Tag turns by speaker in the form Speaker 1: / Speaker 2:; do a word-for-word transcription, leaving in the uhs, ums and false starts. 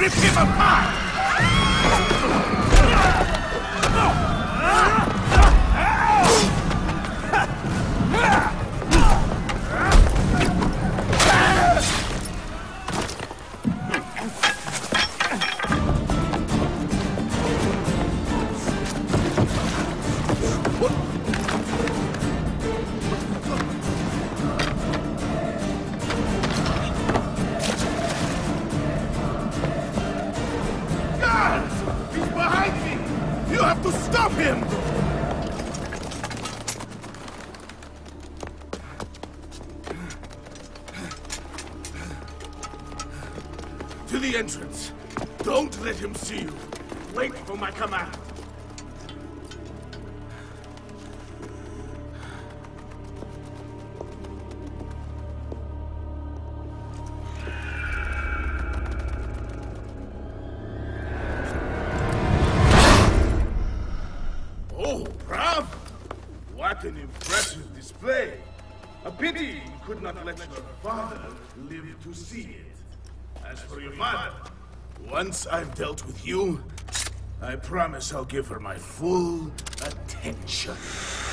Speaker 1: rip him apart!
Speaker 2: To the entrance. Don't let him see you. Wait for my command. Oh, bravo! What an impressive display. A pity you could not let your father live to see it. As for your mother, once I've dealt with you, I promise I'll give her my full attention.